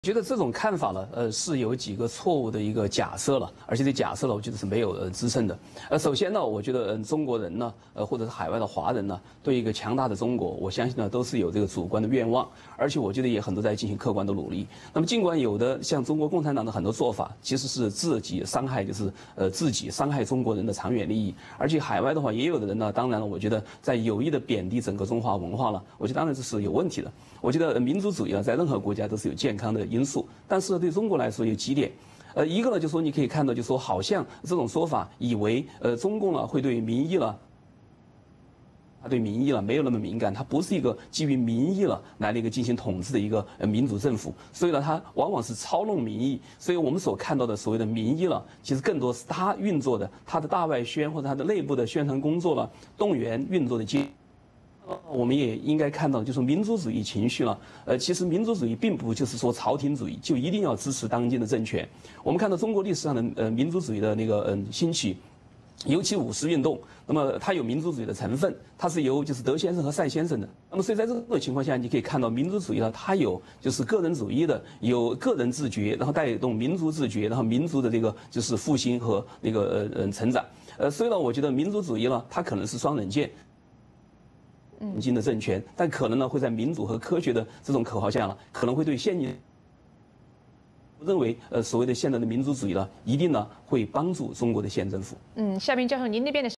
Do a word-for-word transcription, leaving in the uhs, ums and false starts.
觉得这种看法呢，呃，是有几个错误的一个假设了，而且这假设呢，我觉得是没有呃支撑的。呃，首先呢，我觉得嗯，中国人呢，呃，或者是海外的华人呢，对一个强大的中国，我相信呢，都是有这个主观的愿望，而且我觉得也很多在进行客观的努力。那么，尽管有的像中国共产党的很多做法，其实是自己伤害，就是呃自己伤害中国人的长远利益，而且海外的话，也有的人呢，当然了，我觉得在有意的贬低整个中华文化了，我觉得当然这是有问题的。我觉得民族主义呢，在任何国家都是有健康的因素，但是对中国来说有几点，呃，一个呢，就说你可以看到，就说好像这种说法，以为呃中共呢会对民意了，他对民意了没有那么敏感，它不是一个基于民意了来的一个进行统治的一个呃民主政府，所以呢，它往往是操弄民意，所以我们所看到的所谓的民意了，其实更多是它运作的，它的大外宣或者它的内部的宣传工作了，动员运作的机。我们也应该看到，就是民族主义情绪了。呃，其实民族主义并不就是说朝廷主义就一定要支持当今的政权。我们看到中国历史上的呃民族主义的那个嗯、呃、兴起，尤其五四运动，那么它有民族主义的成分，它是由就是德先生和赛先生的。那么所以在这种情况下，你可以看到民族主义呢，它有就是个人主义的，有个人自觉，然后带动民族自觉，然后民族的这个就是复兴和那个呃呃成长。呃，所以呢，我觉得民族主义呢，它可能是双刃剑。现今的政权，但可能呢会在民主和科学的这种口号下呢，可能会对现今认为呃所谓的现在的民族主义呢，一定呢会帮助中国的县政府。 嗯，夏明教授，您那边的。